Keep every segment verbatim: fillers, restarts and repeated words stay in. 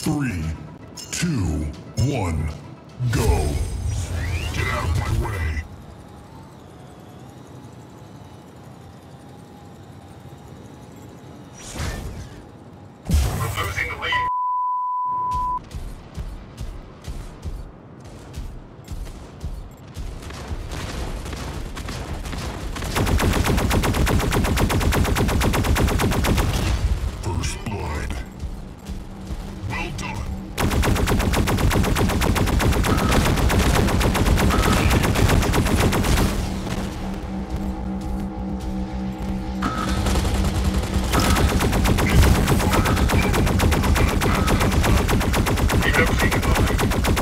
Three, two, one, go. Get out of my way. We're losing the lead. First blood. Well done. We have taken the lead.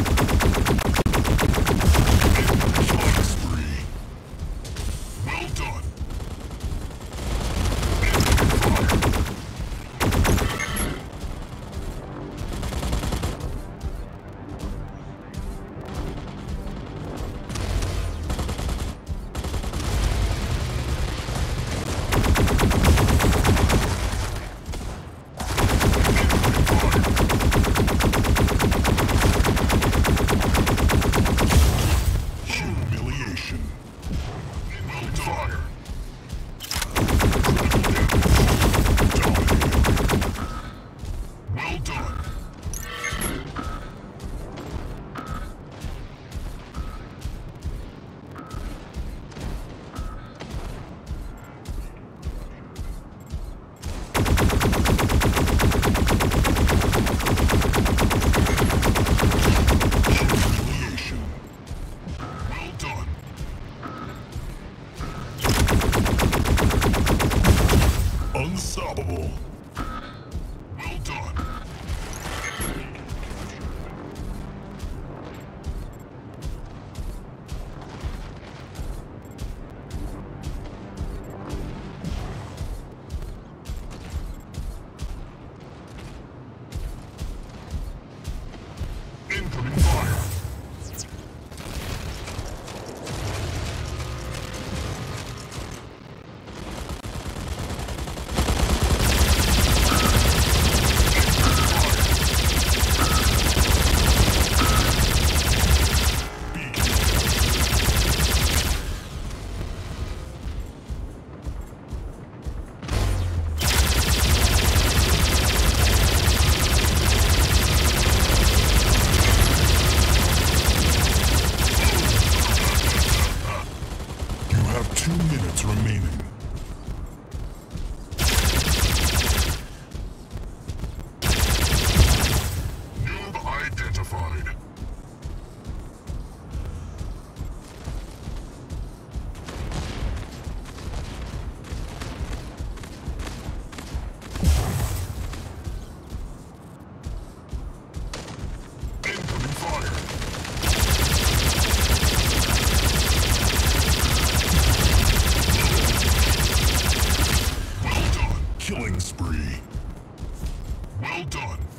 Killing spree. Well done. Humiliation. Well done. Well done. Humiliation. Well done. Unstoppable. Well done. Incoming fire. You have two minutes remaining. Noob identified. Incoming fire. Well done. Killing spree. Well done.